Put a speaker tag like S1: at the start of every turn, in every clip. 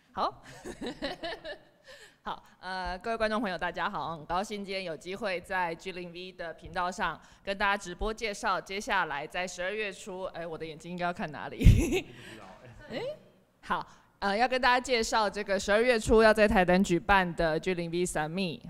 S1: 好，好，各位观众朋友，大家好，很高兴今天有机会在 G0V 的频道上跟大家直播介绍，接下来在12月初，我的眼睛应该要看哪里？好，要跟大家介绍这个12月初要在台南举办的 G0V Summit，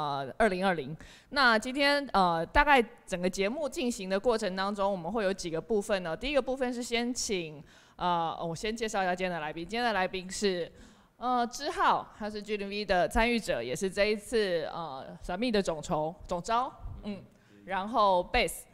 S1: 2020。那今天大概整个节目进行的过程当中，我们会有几个部分呢？第一个部分是先请我先介绍一下今天的来宾，今天的来宾是之浩，他是 G0V 的参与者，也是这一次Summit 的总召，然后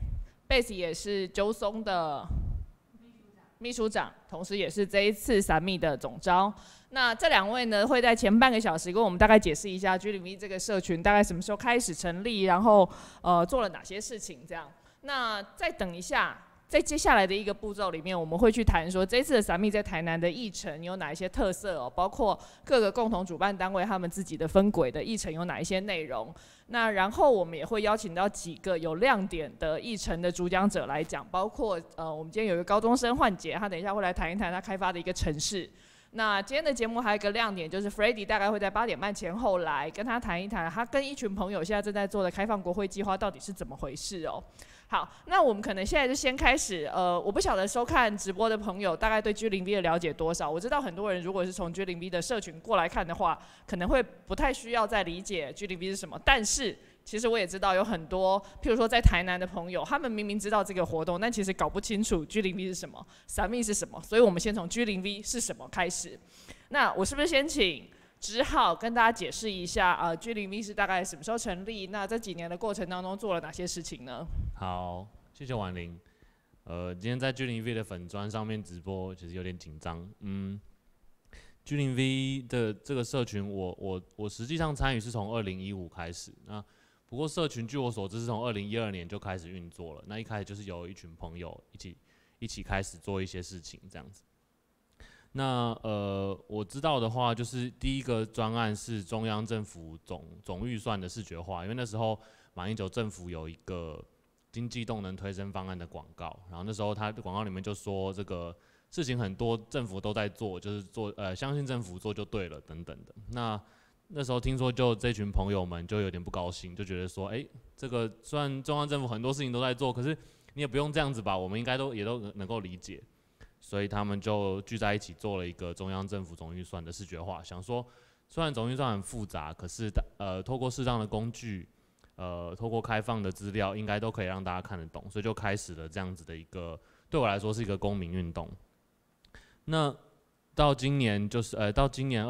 S1: Base 也是揪松的秘书长，同时也是这一次Summit的总召。那这两位呢，会在前半个小时跟我们大概解释一下 G0V 这个社群大概什么时候开始成立，然后做了哪些事情这样。那再等一下，在接下来的一个步骤里面，我们会去谈说这一次的Summit在台南的议程有哪一些特色哦，包括各个共同主办单位他们自己的分轨的议程有哪一些内容。那然后我们也会邀请到几个有亮点的议程的主讲者来讲，包括我们今天有一个高中生焕杰，他等一下会来谈一谈他开发的一个城市。那今天的节目还有一个亮点，就是 Freddy 大概会在8点半前后来跟他谈一谈，他跟一群朋友现在正在做的开放国会计划到底是怎么回事哦。好，那我们可能现在就先开始。我不晓得收看直播的朋友大概对 G0V 的了解多少。我知道很多人如果是从 G0V 的社群过来看的话，可能会不太需要再理解 G0V 是什么。但是其实我也知道有很多，譬如说在台南的朋友，他们明明知道这个活动，但其实搞不清楚 G0V 是什么 ，Summit 是什么。所以我们先从 G0V 是什么开始。那我是不是先请之浩跟大家解释一下G0V 是大概什么时候成立？那这几年的过程当中做了哪些事情呢？
S2: 好，谢谢婉玲。今天在 G0V 的粉专上面直播，其实有点紧张。G0V 的这个社群我实际上参与是从2015开始。那不过社群据我所知是从2012年就开始运作了。那一开始就是有一群朋友一起开始做一些事情这样子。那我知道的话，就是第一个专案是中央政府总预算的视觉化，因为那时候马英九政府有一个经济动能推升方案的广告，然后那时候他的广告里面就说这个事情很多政府都在做，就是相信政府做就对了等等的。那时候听说就这群朋友们就有点不高兴，就觉得说，这个虽然中央政府很多事情都在做，可是你也不用这样子吧，我们应该也都能够理解。所以他们就聚在一起做了一个中央政府总预算的视觉化，想说虽然总预算很复杂，可是透过适当的工具，透过开放的资料，应该都可以让大家看得懂，所以就开始了这样子的一个，对我来说是一个公民运动。那到今年到今年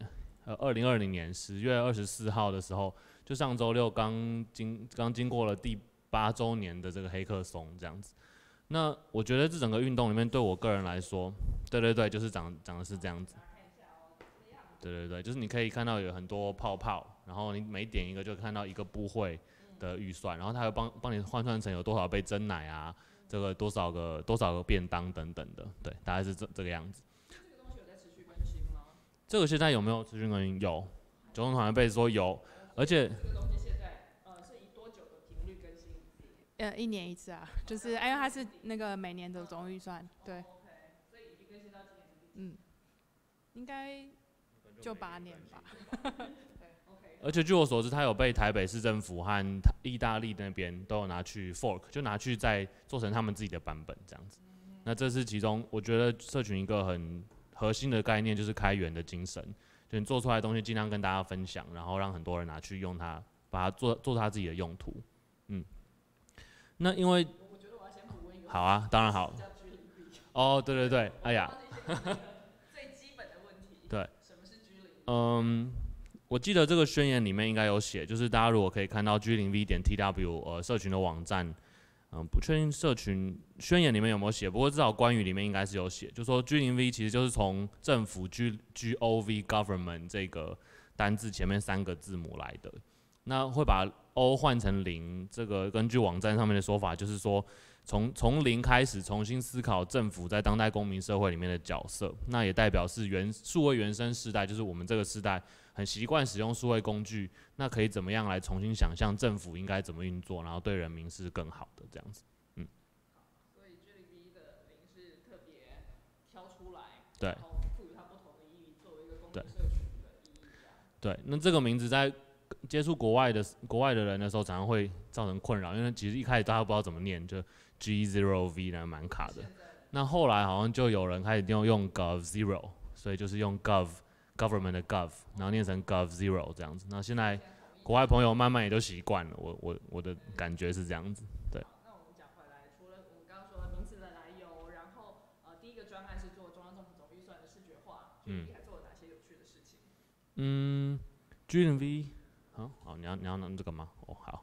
S2: 2020年10月24号的时候，就上周六刚经过了第8周年的这个黑客松这样子。那我觉得这整个运动里面，对我个人来说，对，就是长的是这样子。对，就是你可以看到有很多泡泡，然后你每点一个就看到一个部会的预算，然后它会帮你换算成有多少杯珍奶啊，这个多少个便当等等的，对，大概是这个样子。
S1: 这个东西有在持续更新吗？
S2: 这个现在有没有持续更新？有，九龙团的贝说有，而且
S1: 这个东西现在是以多久的频率更新一次
S3: ？1年1次啊，就是因为它是那个每年的总预算，对。
S1: 所以已经更新到今年。
S3: 应该就8年吧。
S2: 而且据我所知，它有被台北市政府和意大利那边都有拿去 fork， 就拿去再做成他们自己的版本这样子。那这是其中我觉得社群一个很核心的概念，就是开源的精神，就你做出来的东西尽量跟大家分享，然后让很多人拿去用它，把它做他自己的用途。那因为
S1: 我觉得我要先补问一个。
S2: 好啊，当然好。哦，对，哎呀。
S1: 最基本的问题。
S2: 对。
S1: 什么是 G0V？
S2: 我记得这个宣言里面应该有写，就是大家如果可以看到 G0V.tw 社群的网站，不确定社群宣言里面有没有写，不过至少关于里面应该是有写，就说 G0V 其实就是从政府 GOV government 这个单字前面3个字母来的，那会把 O 换成0，这个根据网站上面的说法，就是说从零开始重新思考政府在当代公民社会里面的角色，那也代表是数位原生世代，就是我们这个世代很习惯使用数位工具，那可以怎么样来重新想象政府应该怎么运作，然后对人民是更好的这样子。
S1: 所以 G0V 的0是特别挑出来，
S2: 对，
S1: 然后赋予它不同的意义，作为一个公
S2: 对，那这个名字在接触国外的人的时候，常常会造成困扰，因为其实一开始大家不知道怎么念，就 G0V 呢蛮卡的。那后来好像就有人开始用 Gov0， 所以就是用 government 的 gov， 然后念成 Gov0 这样子。那现在国外朋友慢慢也都习惯了，我的感觉是这样子。对。
S1: 那我们讲回来，除了我们刚刚说的名字的来由，然后第一个专案是做中央政府总预算的视觉化，还做了哪些有趣的事情
S2: ？G0V， 好，你要拿这个吗？哦，好。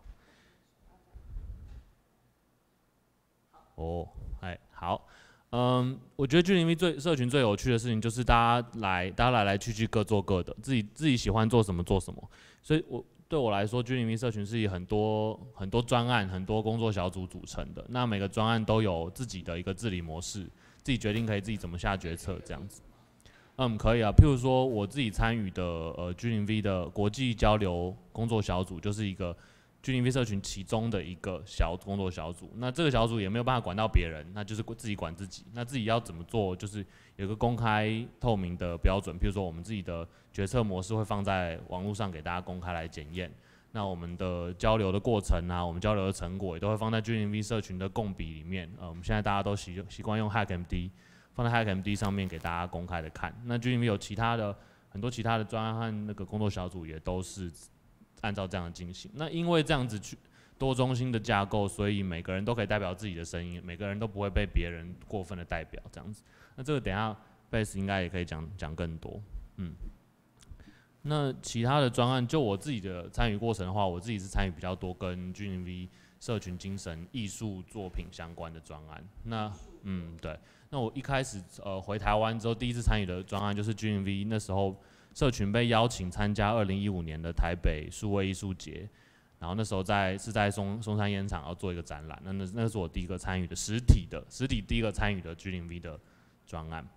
S2: 哦，好。我觉得 G0V 社群最有趣的事情就是大家来去各做各的，自己喜欢做什么做什么。所以对我来说 ，G0V 社群是以很多专案、很多工作小组组成的。那每个专案都有自己的一个治理模式，自己决定可以自己怎么下决策这样子。可以啊。譬如说我自己参与的G0V 的国际交流工作小组，就是一个G0V 社群其中的一个工作小组。那这个小组也没有办法管到别人，那就是自己管自己。那自己要怎么做，就是有一个公开透明的标准。譬如说我们自己的决策模式会放在网络上给大家公开来检验。那我们的交流的过程啊，我们交流的成果也都会放在G0V社群的共笔里面。我们现在大家都习惯用 HackMD， 放在 HackMD 上面给大家公开的看。那G0V有很多其他的专案和那个工作小组也都是按照这样的进行。那因为这样子多中心的架构，所以每个人都可以代表自己的声音，每个人都不会被别人过分的代表这样子。那这个等一下 Base 应该也可以讲更多。那其他的专案，就我自己的参与过程的话，我自己是参与比较多跟G0V社群精神艺术作品相关的专案。那对。那我一开始回台湾之后，第一次参与的专案就是 G0V 那时候社群被邀请参加2015年的台北数位艺术节，然后那时候是在松山烟厂要做一个展览。那是我第一个参与的实体第一个参与的G0V 的专案。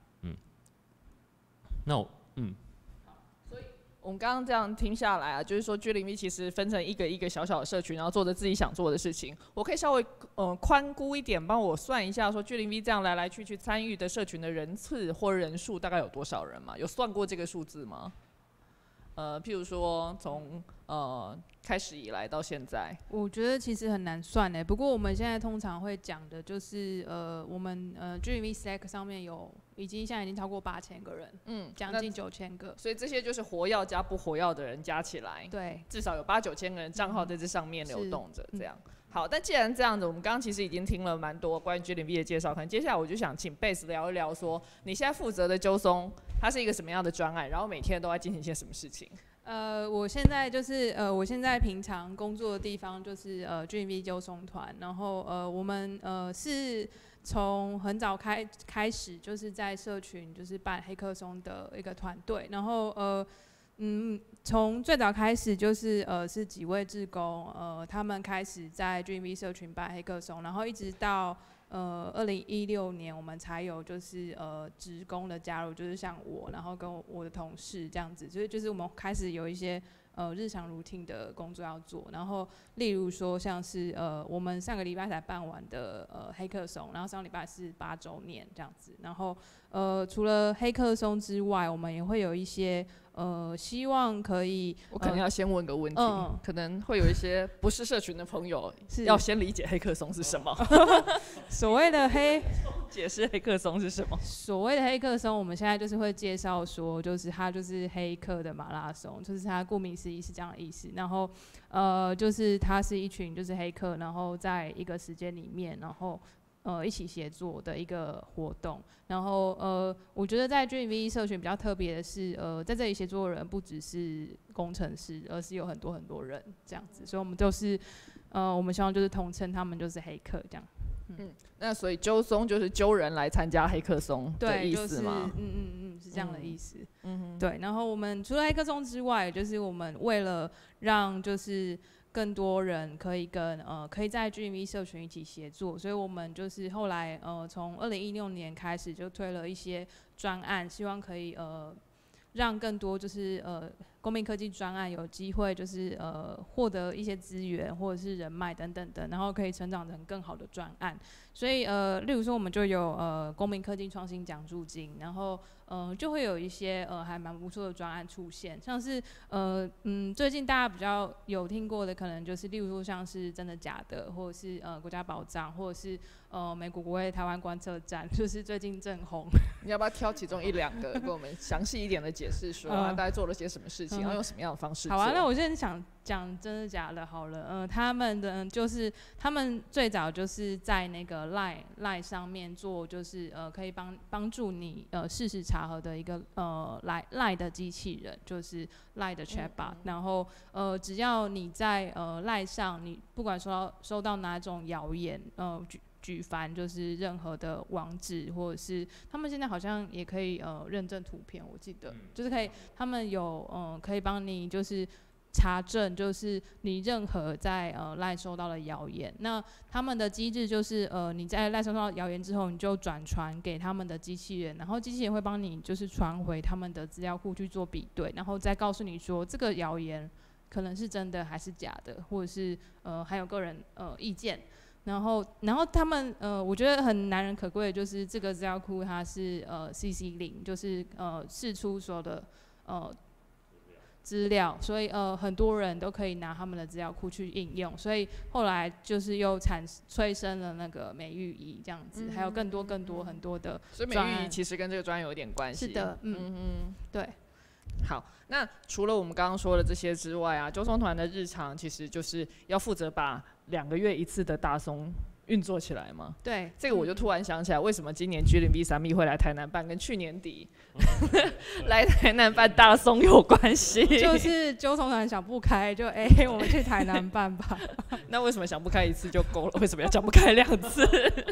S1: 所以我们刚刚这样听下来啊，就是说G0V其实分成一个小小的社群，然后做着自己想做的事情。我可以稍微宽估一点，帮我算一下，说G0V这样来去参与的社群的人次或人数大概有多少人吗？有算过这个数字吗？譬如说从开始以来到现在，
S3: 我觉得其实很难算不过我们现在通常会讲的就是我们G0V Slack 上面现在已经超过8000个人，将近9000个，
S1: 所以这些就是活跃加不活跃的人加起来，
S3: 对，
S1: 至少有8、9千个人账号在这上面流动着，这样。好，但既然这样子，我们刚刚其实已经听了蛮多关于G0V的介绍，可能接下来我就想请 Base 聊一聊，说你现在负责的揪松，它是一个什么样的专案，然后每天都在进行些什么事情？
S3: 我现在平常工作的地方就是G0V 揪松团，然后我们是从很早开始就是在社群就是办黑客松的一个团队，然后从最早开始就是是几位志工他们开始在G0V社群办黑客松，然后一直到2016年我们才有就是职工的加入，就是像我，然后跟我的同事这样子，所以就是我们开始有一些日常 routine 的工作要做，然后例如说像是我们上个礼拜才办完的黑客松，然后上个礼拜是8周年这样子，然后除了黑客松之外，我们也会有一些希望可以，
S1: 我可能要先问个问题，可能会有一些不是社群的朋友要先理解黑客松是什么。
S3: 所谓的
S1: 解释黑客松是什么？
S3: 所谓的黑客松，我们现在就是会介绍说，就是它就是黑客的马拉松，就是它顾名思义是这样的意思。然后就是它是一群就是黑客，然后在一个时间里面，然后一起协作的一个活动。然后我觉得在G0V社群比较特别的是，在这里协作的人不只是工程师，而是有很多人这样子。所以我们就是我们希望就是统称他们就是黑客这样。
S1: 那所以揪松就是揪人来参加黑客松的意思吗？
S3: 是这样的意思。对。然后我们除了黑客松之外，就是我们为了让就是更多人可以可以在G0V社群一起协作，所以我们就是后来从2016年开始就推了一些专案，希望可以让更多就是公民科技专案有机会就是获得一些资源或者是人脉等等的，然后可以成长成更好的专案。所以例如说我们就有公民科技创新奖助金，然后就会有一些还蛮不错的专案出现，像是最近大家比较有听过的，可能就是例如说像是真的假的，或者是国家宝藏，或者是美国国会台湾观测站，就是最近正红。
S1: 你要不要挑其中一两个，跟我们详细一点的解释说，大概做了些什么事情，然后用什么样的方式做？
S3: 好啊，那我现在想讲真的假的好了。他们的就是他们最早就是在那个 Line 上面做，就是可以帮助你事实查核的一个Line 的机器人，就是 Line 的 Chatbot。然后只要你在Line 上，你不管收到哪种谣言，举凡就是任何的网址，或者是他们现在好像也可以认证图片，我记得就是可以，他们有可以帮你就是查证，就是你任何在LINE 收到的谣言。那他们的机制就是你在LINE收到谣言之后，你就转传给他们的机器人，然后机器人会帮你就是传回他们的资料库去做比对，然后再告诉你说这个谣言可能是真的还是假的，或者是还有个人意见。然后他们我觉得很难能可贵的就是这个资料库它是CC0，就是释出所有的资料，所以很多人都可以拿他们的资料库去应用，所以后来就是又催生了那个美育仪这样子，还有更多很多的专案。
S1: 所以美育仪其实跟这个专案有一点关系。
S3: 是的，对。
S1: 好，那除了我们刚刚说的这些之外啊，纠松团的日常其实就是要负责把2个月一次的大松运作起来嘛。
S3: 对，
S1: 这个我就突然想起来，为什么今年 G0V 3密会来台南办，跟去年底来台南办大松有关系？
S3: 就是纠松团想不开，就我们去台南办吧。
S1: 那为什么想不开一次就够了？为什么要想不开2次？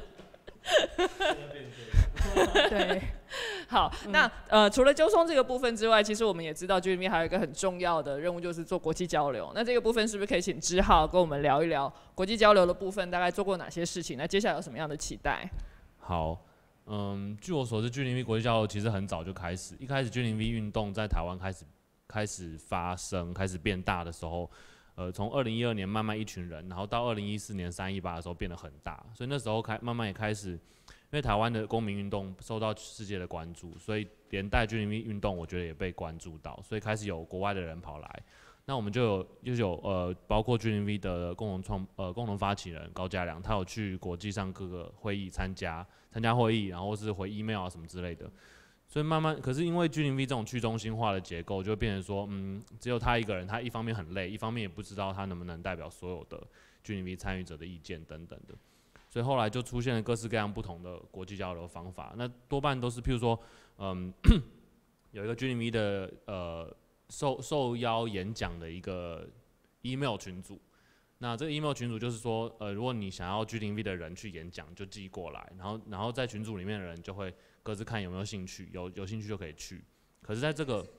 S3: 对，
S1: 好，那除了纠松这个部分之外，其实我们也知道 G0V 还有一个很重要的任务，就是做国际交流。那这个部分是不是可以请之浩跟我们聊一聊国际交流的部分，大概做过哪些事情？那接下来有什么样的期待？
S2: 好，据我所知，G0V 国际交流其实很早就开始，一开始 G0V 运动在台湾开始发生、开始变大的时候，从2012年慢慢一群人，然后到2014年318的时候变得很大，所以那时候慢慢也开始，因为台湾的公民运动受到世界的关注，所以连带 G0V 运动我觉得也被关注到，所以开始有国外的人跑来，那我们就有包括 G0V 的共同发起人高嘉良，他有去国际上各个会议参加会议，然后是回 email 啊什么之类的。所以慢慢，可是因为 G0V 这种去中心化的结构，就会变成说，只有他一个人，他一方面很累，一方面也不知道他能不能代表所有的 G0V 参与者的意见等等的。所以后来就出现了各式各样不同的国际交流方法，那多半都是譬如说，有一个 G0V 的受邀演讲的一个 email 群组。那这个 email 群组就是说，如果你想要 G0V 的人去演讲，就寄过来，然后在群组里面的人就会各自看有没有兴趣，有兴趣就可以去。可是在这个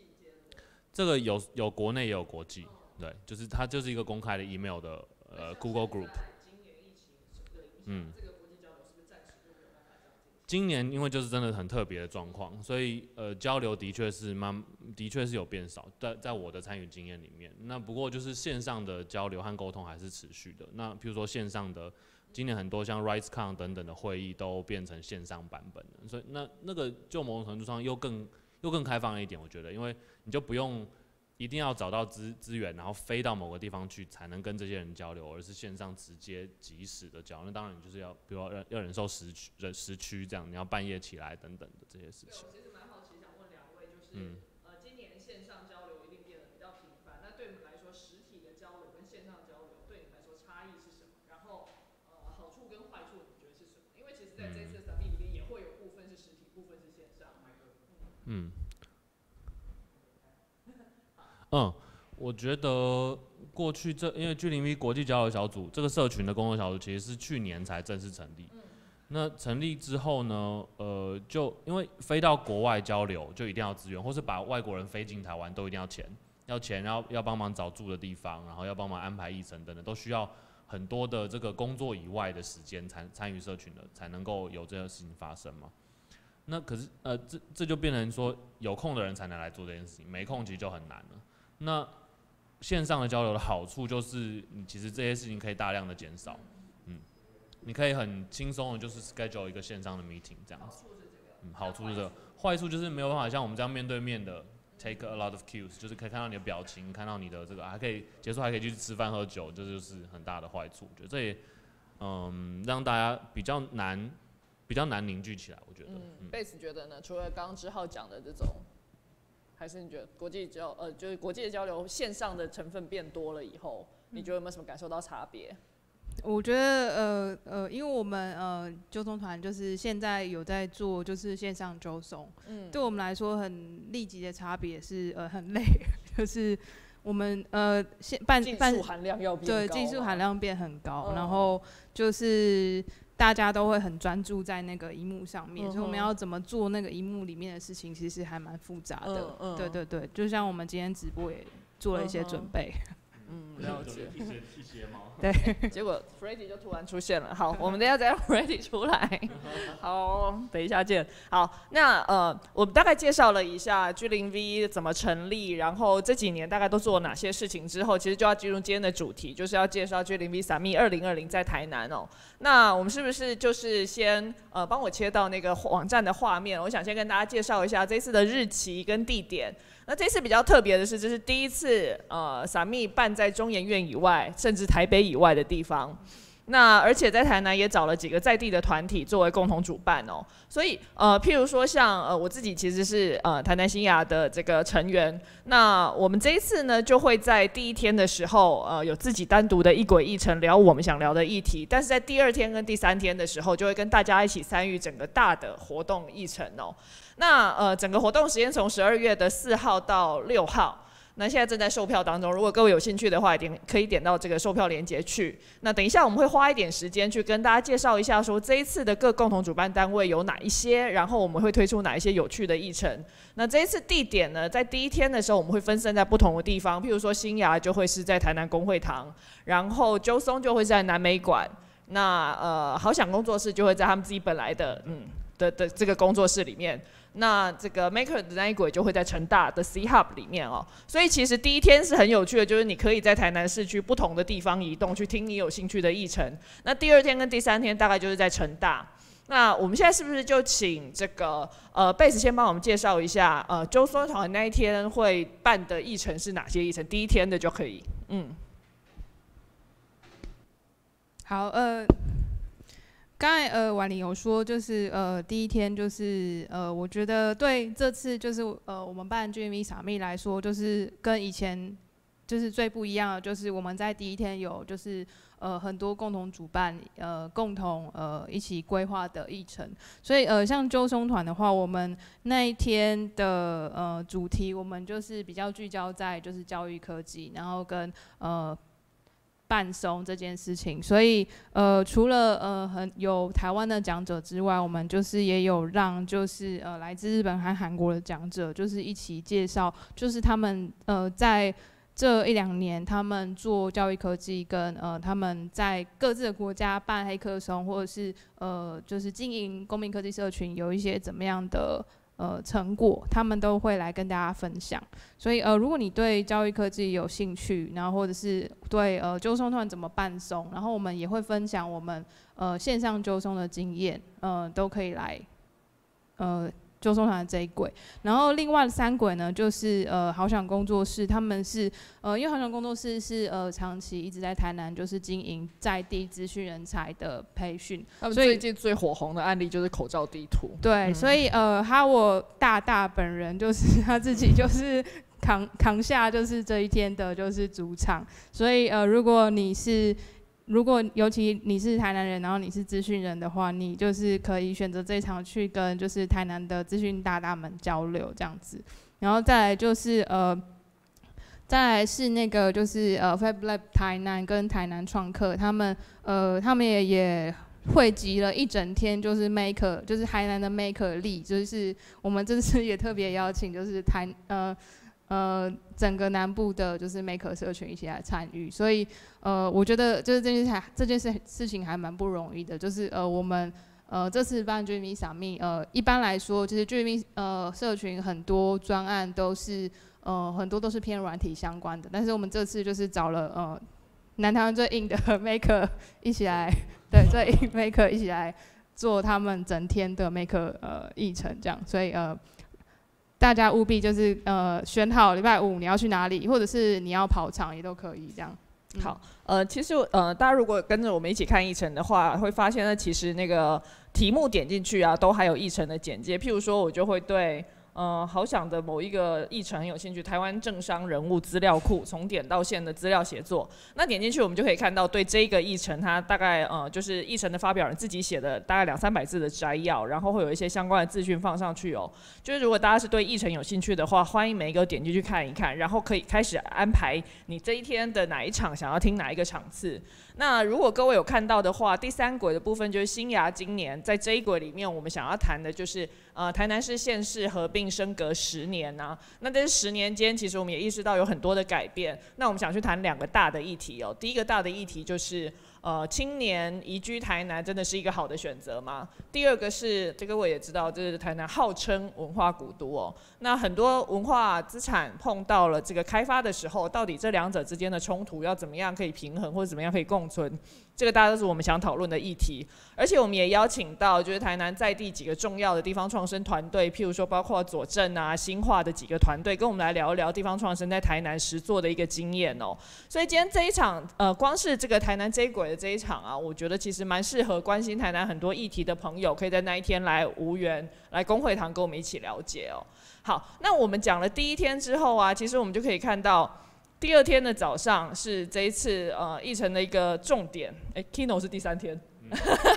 S2: 有国内也有国际，对，就是它就是一个公开的 email 的Google Group。今年因为就是真的很特别的状况，所以交流的确是有变少，在我的参与经验里面。那不过就是线上的交流和沟通还是持续的。那譬如说线上的，今年很多像 RightsCon 等等的会议都变成线上版本的，所以那个就某种程度上又更开放了一点，我觉得，因为你就不用一定要找到资源，然后飞到某个地方去才能跟这些人交流，而是线上直接即时的交流。那当然你就是要，比如说要忍受时区这样，你要半夜起来等等的这些事情。
S1: 我其实蛮好奇，想问2位，就是今年线上交流一定变得比较频繁，那对你们来说，实体的交流跟线上交流对你们来说差异是什么？然后好处跟坏处你觉得是什么？因为其实在这次的 Summit 里面也会有部分是实体，部分是线上。
S2: 我觉得过去因为 G0V 国际交流小组这个社群的工作小组其实是去年才正式成立。那成立之后呢，就因为飞到国外交流就一定要资源，或是把外国人飞进台湾都一定要钱，要帮忙找住的地方，然后要帮忙安排议程等等，都需要很多的这个工作以外的时间参与社群的，才能够有这个事情发生嘛。 那可是这就变成说有空的人才能来做这件事情，没空其实就很难了。那线上的交流的好处就是，你其实这些事情可以大量的减少，你可以很轻松的，就是 schedule 一个线上的 meeting 这样子。好处是这个，坏处就是没有办法像我们这样面对面的 take a lot of cues， 就是可以看到你的表情，看到你的这个，还可以结束还可以去吃饭喝酒，这就是很大的坏处。我觉得这也让大家比较难凝聚起来，我觉得。
S1: 贝斯觉得呢？除了刚刚之浩讲的这种，还是你觉得就是国际的交流线上的成分变多了以后，你觉得有没有什么感受到差别？
S3: 我觉得因为我们纠松团就是现在有在做就是线上纠松，对我们来说很立即的差别是很累，就是我们技
S1: 术含量要变高，
S3: 对，技术含量变很高，然后就是大家都会很专注在那个萤幕上面，所以我们要怎么做那个萤幕里面的事情，其实还蛮复杂的。对对对，就像我们今天直播也做了一些准备。
S1: 了解。
S2: 一些吗？
S1: 对，结果 Freddy 就突然出现了。好，我们等一下再让 Freddy 出来。好，等一下见。好，那我们大概介绍了一下 G0V 怎么成立，然后这几年大概都做了哪些事情之后，其实就要进入今天的主题，就是要介绍 G0V Summit 2020在台南哦。那我们是不是就是先帮我切到那个网站的画面？我想先跟大家介绍一下这次的日期跟地点。那这次比较特别的是，这是第一次Summit 办在中研院以外，甚至台北以外的地方。那而且在台南也找了几个在地的团体作为共同主办哦。所以譬如说像我自己其实是台南新雅的这个成员。那我们这一次呢，就会在第一天的时候有自己单独的一轨一程聊我们想聊的议题，但是在第二天跟第三天的时候，就会跟大家一起参与整个大的活动议程哦。那整个活动时间从12月的4号到6号。那现在正在售票当中，如果各位有兴趣的话，可以点到这个售票链接去。那等一下我们会花一点时间去跟大家介绍一下，说这一次的各共同主办单位有哪一些，然后我们会推出哪一些有趣的议程。那这一次地点呢，在第一天的时候我们会分散在不同的地方，譬如说新雅就会是在台南公会堂，然后纠松就会在南美馆，那好想工作室就会在他们自己本来的这个工作室里面。那这个 Maker 的那一轨就会在成大的 C Hub 里面哦，所以其实第一天是很有趣的，就是你可以在台南市区不同的地方移动去听你有兴趣的议程。那第二天跟第三天大概就是在成大。那我们现在是不是就请这个贝斯先帮我们介绍一下纠松团那一天会办的议程是哪些议程？第一天的就可以。
S3: 好，刚才婉玲有说，就是第一天就是我觉得对这次就是我们办 G0V Summit 来说，就是跟以前就是最不一样的，就是我们在第一天有就是很多共同主办共同一起规划的议程，所以像纠松团的话，我们那一天的主题我们就是比较聚焦在就是教育科技，然后跟伴松这件事情，所以除了有台湾的讲者之外，我们就是也有让就是来自日本和韩国的讲者，就是一起介绍，就是他们在这1、2年他们做教育科技跟他们在各自的国家办黑客松，或者是就是经营公民科技社群有一些怎么样的成果，他们都会来跟大家分享。所以如果你对教育科技有兴趣，然后或者是对纠松团怎么伴松，然后我们也会分享我们线上纠松的经验，都可以来纠松团的这一轨。然后另外3轨呢，就是好想工作室，他们是因为好想工作室是长期一直在台南就是经营在地资讯人才的培训，
S1: 他们最近最火红的案例就是口罩地图。
S3: 对，所以我大本人就是他自己就是扛下就是这一天的就是主场，所以如果尤其你是台南人，然后你是资讯人的话，你就是可以选择这一场去跟就是台南的资讯大大们交流这样子。然后再来就是再来是那个就是FabLab 台南跟台南创客，他们也汇集了一整天，就是 Maker 就是台南的 Maker 力，就是我们这次也特别邀请就是整个南部的就是 Maker 社群一起来参与，所以我觉得就是这件事情还蛮不容易的，就是我们这次办 Dreamy Summit， 一般来说，就是 Dreamy 社群很多专案都是很多都是偏软体相关的，但是我们这次就是找了南台湾最硬的 Maker 一起来，对，最硬 Maker 一起来做他们整天的 Maker 议程这样，所以大家务必就是选好礼拜五你要去哪里，或者是你要跑场也都可以这样。
S1: 好，其实大家如果跟着我们一起看议程的话，会发现呢，其实那个题目点进去啊，都还有议程的简介。譬如说，我就会对好想的某一个议程很有兴趣，台湾政商人物资料库从点到线的资料协作。那点进去，我们就可以看到对这个议程，它大概就是议程的发表人自己写的大概200-300字的摘要，然后会有一些相关的资讯放上去哦。就是如果大家是对议程有兴趣的话，欢迎每一个点进去看一看，然后可以开始安排你这一天的哪一场想要听哪一个场次。那如果各位有看到的话，第3轨的部分就是新芽今年在这一轨里面，我们想要谈的就是台南市县市合并升格10年啊。那在10年间，其实我们也意识到有很多的改变。那我们想去谈2个大的议题哦。第一个大的议题就是青年移居台南真的是一个好的选择吗？第二个是这个我也知道，这是台南号称文化古都哦。那很多文化资产碰到了这个开发的时候，到底这2者之间的冲突要怎么样可以平衡，或者怎么样可以共存？这个大家都是我们想讨论的议题。而且我们也邀请到就是台南在地几个重要的地方创生团队，譬如说包括左镇啊、新化的几个团队，跟我们来聊一聊地方创生在台南实作的一个经验哦。所以今天这一场光是这个台南这一轨的这一场啊，我觉得其实蛮适合关心台南很多议题的朋友，可以在那一天来无缘来公会堂跟我们一起了解哦。好，那我们讲了第1天之后啊，其实我们就可以看到第2天的早上是这一次议程的一个重点。Kino 是第3天。
S2: 第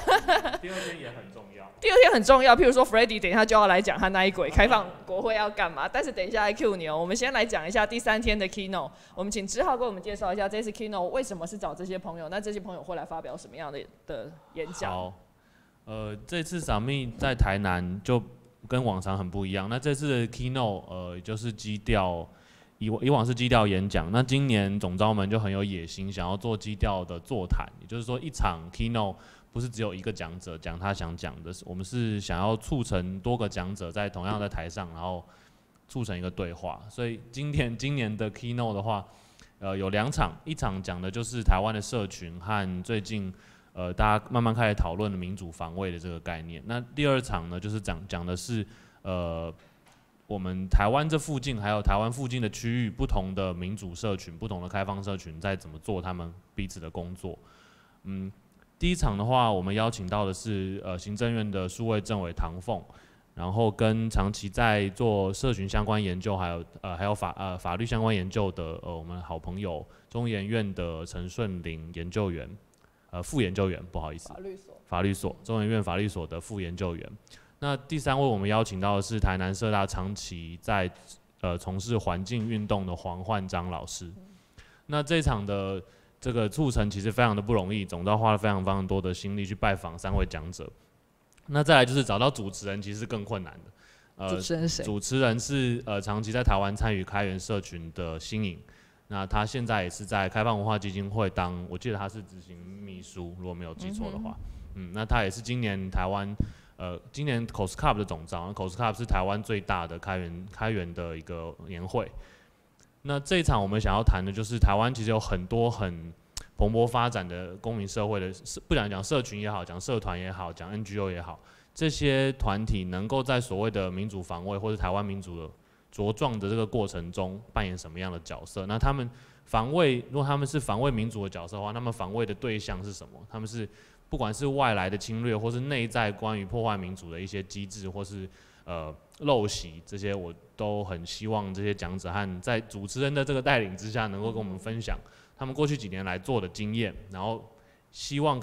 S2: 2天也很重要。
S1: 第2天很重要，譬如说 Freddy 等一下就要来讲他那一轨开放国会要干嘛，但是等一下来 Q 你哦。我们先来讲一下第3天的 Kino， 我们请志浩给我们介绍一下这次 Kino 为什么是找这些朋友，那这些朋友会来发表什么样的演讲？
S2: 好，这次Summit在台南就跟往常很不一样。那这次的 Keynote 就是基调，以往是基调演讲，那今年总召们就很有野心，想要做基调的座谈，也就是说一场 Keynote 不是只有一个讲者讲他想讲的，我们是想要促成多个讲者在同样的台上，然后促成一个对话。所以今年的 Keynote 的话，有2场，一场讲的就是台湾的社群和最近大家慢慢开始讨论的民主防卫的这个概念。那第2场呢，就是讲的是我们台湾这附近还有台湾附近的区域不同的民主社群、不同的开放社群在怎么做他们彼此的工作。第1场的话，我们邀请到的是行政院的数位政委唐凤，然后跟长期在做社群相关研究，还有法律相关研究的我们好朋友中研院的陈顺林研究员，副研究员，不好意思，法律所中研院法律所的副研究员。那第3位我们邀请到的是台南社大长期在从事环境运动的黄焕章老师。那这一场的这个促成其实非常的不容易，总召花了非常多的心力去拜访3位讲者。那再来就是找到主持人，其实是更困难的。
S1: 主持人是谁？
S2: 主持人是长期在台湾参与开源社群的新颖，那他现在也是在开放文化基金会当，我记得他是执行秘书，如果没有记错的话。那他也是今年台湾今年 COSCUP 的总召 ，COSCUP 是台湾最大的开源的一个年会。那这一场我们想要谈的就是台湾其实有很多很蓬勃发展的公民社会的，不讲社群也好，讲社团也好，讲 NGO 也好，这些团体能够在所谓的民主防卫或者台湾民主的茁壮的这个过程中扮演什么样的角色？那他们防卫，如果他们是防卫民主的角色的话，那么防卫的对象是什么？他们是不管是外来的侵略，或是内在关于破坏民主的一些机制，或是陋习，这些我都很希望这些讲者和在主持人的这个带领之下，能够跟我们分享他们过去几年来做的经验，然后希望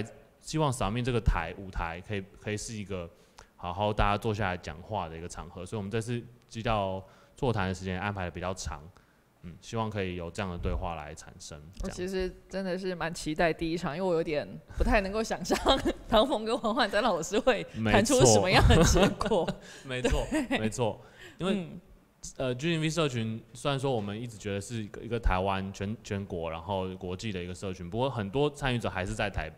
S2: Summit这个舞台可以是一个好好大家坐下来讲话的一个场合，所以我们这次基调座谈的时间安排的比较长。希望可以有这样的对话来产生。
S1: 我其实真的是蛮期待第1场，因为我有点不太能够想象唐凤跟黄焕章老师会谈出什么样的结果。
S2: 没错，因为GNV 社群虽然说我们一直觉得是一个台湾全国然后国际的一个社群，不过很多参与者还是在台北。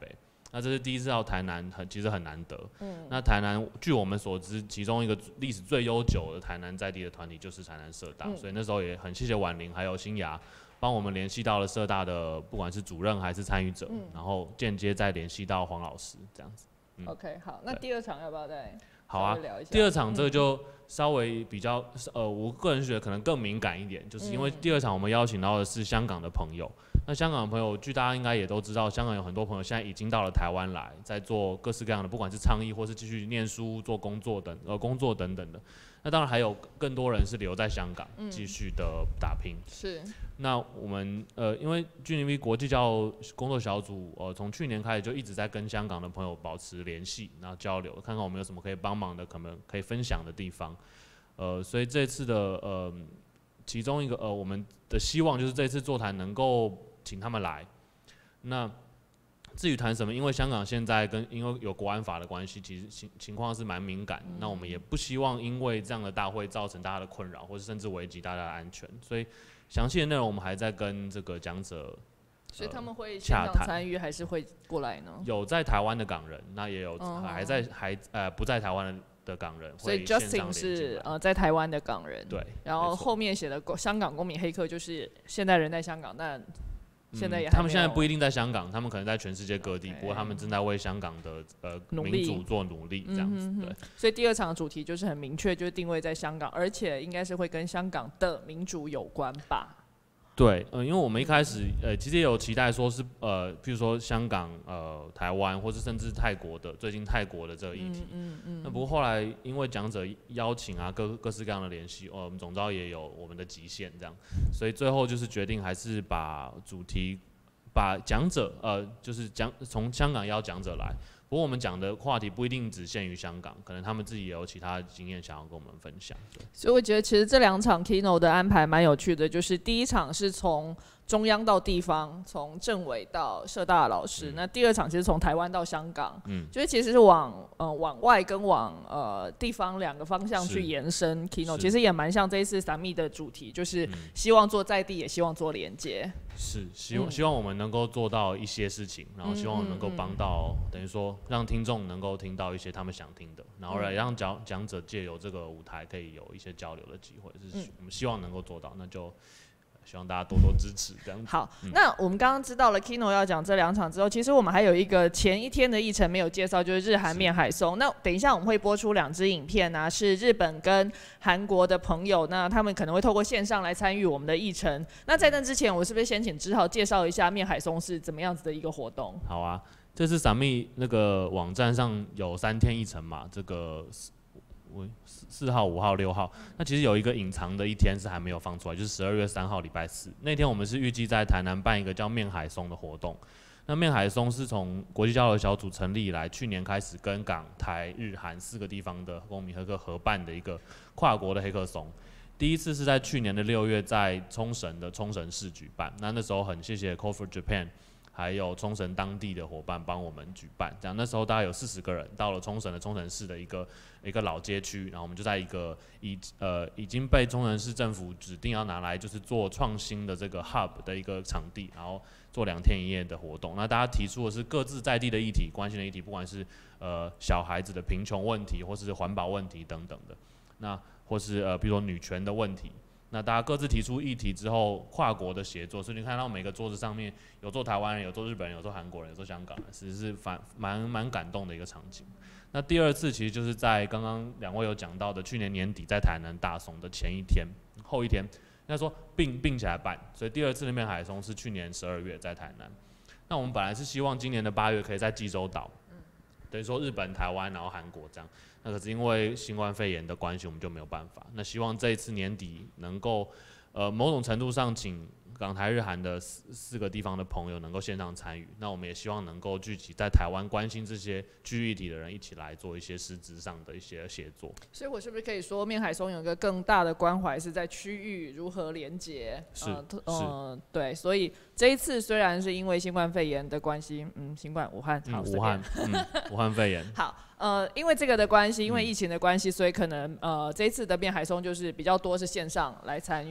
S2: 那这是第一次到台南，其实很难得。那台南据我们所知，其中一个历史最悠久的台南在地的团体就是台南社大，所以那时候也很谢谢婉玲还有新芽帮我们联系到了社大的不管是主任还是参与者，然后间接再联系到黄老师这样子。
S1: OK， 好，那第二场要不要再
S2: 好啊？
S1: 聊一下？
S2: 第二场这个就稍微比较我个人觉得可能更敏感一点，就是因为第二场我们邀请到的是香港的朋友。那香港的朋友，据大家应该也都知道，香港有很多朋友现在已经到了台湾来，在做各式各样的，不管是倡议或是继续念书、做工作等等的。那当然还有更多人是留在香港继续的打拼。
S1: 是。
S2: 那我们因为 G0V 国际教工作小组从去年开始就一直在跟香港的朋友保持联系，然后交流，看看我们有什么可以帮忙的，可能可以分享的地方。所以这次的其中一个我们的希望就是这次座谈能够请他们来。那至于谈什么，因为香港现在因为有国安法的关系，其实情况是蛮敏感。那我们也不希望因为这样的大会造成大家的困扰，或是甚至危及大家的安全。所以详细的内容我们还在跟这个讲者。
S1: 所以他们会线上参与还是会过来呢？
S2: 有在台湾的港人，那也有不在台湾的港人。
S1: 所以 Justin 是在台湾的港人。
S2: 对。
S1: 然后后面写的香港公民黑客就是现在人在香港，但现在也
S2: 他们现在不一定在香港，他们可能在全世界各地，不过他们正在为香港的民主做努力，这样子。对。
S1: 所以第二场的主题就是很明确，就是定位在香港，而且应该是会跟香港的民主有关吧。
S2: 对，因为我们一开始其实也有期待说是譬如说香港、台湾，或是甚至最近泰国的这个议题。那不过后来因为讲者邀请啊，各式各样的联系，我们总召也有我们的极限这样，所以最后就是决定还是把主题，把讲者就是从香港邀讲者来。不过我们讲的话题不一定只限于香港，可能他们自己也有其他的经验想要跟我们分享。
S1: 所以我觉得其实这两场 keynote 的安排蛮有趣的，就是第一场是从中央到地方，从政委到社大的老师，那第二场其实从台湾到香港，就是其实是往外跟往地方两个方向去延伸 keynote， 其实也蛮像这一次 Summit 的主题，就是希望做在地，也希望做连接。
S2: 是希望我们能够做到一些事情，然后希望能够帮到，等于说让听众能够听到一些他们想听的，然后来让讲者借由这个舞台可以有一些交流的机会，是我们希望能够做到，那就希望大家多多支持这样子。
S1: 好，那我们刚刚知道了 keynote 要讲这两场之后，其实我们还有一个前一天的议程没有介绍，就是日韩面海松。那等一下我们会播出2支影片啊，是日本跟韩国的朋友，那他们可能会透过线上来参与我们的议程。那在那之前，我是不是先请志豪介绍一下面海松是怎么样子的一个活动？
S2: 好啊，这次Summit那个网站上有3天议程嘛，这个4号、5号、6号，那其实有一个隐藏的一天是还没有放出来，就是12月3号礼拜四那天，我们是预计在台南办一个叫面海松的活动。那面海松是从国际交流小组成立以来，去年开始跟港、台、日、韩4个地方的公民黑客合办的一个跨国的黑客松。第一次是在去年的6月在冲绳的冲绳市举办，那时候很谢谢 Call for Japan。还有冲绳当地的伙伴帮我们举办，这样那时候大概有40个人到了冲绳市的一个老街区，然后我们就在一个已经被冲绳市政府指定要拿来就是做创新的这个 hub 的一个场地，然后做2天1夜的活动。那大家提出的是各自在地的议题、关心的议题，不管是小孩子的贫穷问题，或是环保问题等等的，那或是比如说女权的问题。那大家各自提出议题之后，跨国的协作，所以你看到每个桌子上面有坐台湾人，有坐日本人，有坐韩国人，有坐香港人，其实是蛮感动的一个场景。那第二次其实就是在刚刚2位有讲到的，去年年底在台南大松的前一天、后一天，应该说并起来办，所以第二次的面海松是去年12月在台南。那我们本来是希望今年的8月可以在济州岛，等于说日本、台湾，然后韩国这样。那可是因为新冠肺炎的关系，我们就没有办法。那希望这一次年底能够，某种程度上请港台日韩的4个地方的朋友能够线上参与。那我们也希望能够聚集在台湾关心这些区域议题的人一起来做一些实质上的一些协作。
S1: 所以我是不是可以说，面海松有一个更大的关怀是在区域如何连结？对，所以这一次虽然是因为新冠肺炎的关系，武汉肺炎
S2: 好。
S1: 因为这个的关系，因为疫情的关系，所以可能这一次的面海松就是比较多是线上来参与。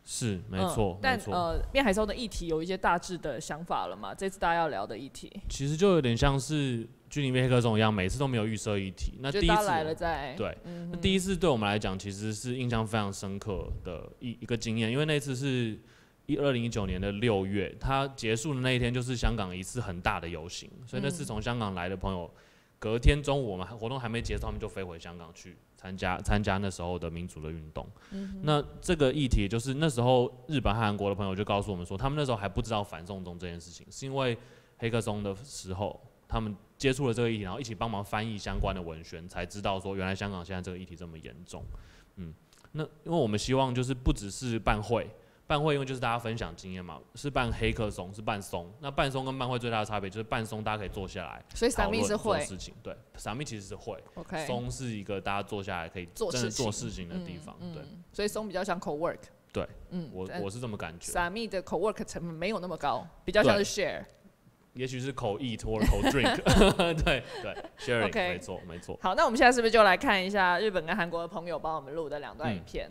S2: 是没错，
S1: 但
S2: 没错。
S1: 面海松的议题有一些大致的想法了嘛？这次大家要聊的议题，
S2: 其实就有点像是居里面黑客松一样，每次都没有预设议题。那第一次
S1: 来了再
S2: 对，那第一次对我们来讲其实是印象非常深刻的一个经验，因为那次是2019年的6月，它结束的那一天就是香港一次很大的游行，所以那次从香港来的朋友，隔天中午我们活动还没结束，他们就飞回香港去参加那时候的民主的运动。那这个议题就是那时候日本和韩国的朋友就告诉我们说，他们那时候还不知道反送中这件事情，是因为黑客松的时候，他们接触了这个议题，然后一起帮忙翻译相关的文宣，才知道说原来香港现在这个议题这么严重。那因为我们希望就是不只是办会，因为就是大家分享经验嘛，是办黑客松，是办松。那办松跟办会最大的差别就是办松大家可以坐下来，
S1: 所以撒密是会
S2: 做事情，对，撒密其实是会
S1: ，OK，
S2: 松是一个大家坐下来可以真的做事情的地方，对。
S1: 所以松比较像 co-work，
S2: 对，我是这么感觉。
S1: 撒密的 co-work 成本没有那么高，比较像是 share。
S2: 也许是口 eat 或者口 drink， 对 sharing， 没错没错。
S1: 好，那我们现在是不是就来看一下日本跟韩国的朋友帮我们录的2段影片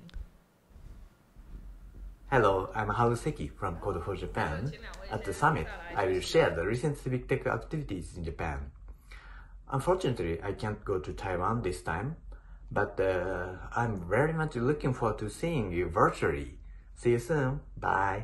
S4: Hello, I'm Haruseki from Code for Japan. At the summit, I will share the recent civic tech activities in Japan. Unfortunately, I can't go to Taiwan this time, but I'm very much looking forward to seeing you virtually. See you soon. Bye.